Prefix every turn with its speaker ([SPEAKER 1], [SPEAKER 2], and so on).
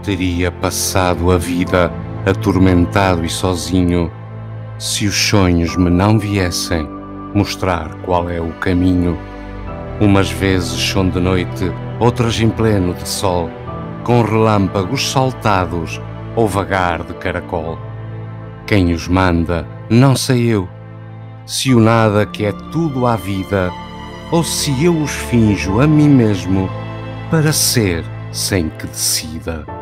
[SPEAKER 1] teria passado a vida atormentado e sozinho, se os sonhos me não viessem mostrar qual é o caminho. Umas vezes são de noite, outras em pleno de sol, com relâmpagos saltados ou vagar de caracol. Quem os manda, não sei eu, se o nada que é tudo à vida, ou se eu os finjo a mim mesmo para ser sem que decida.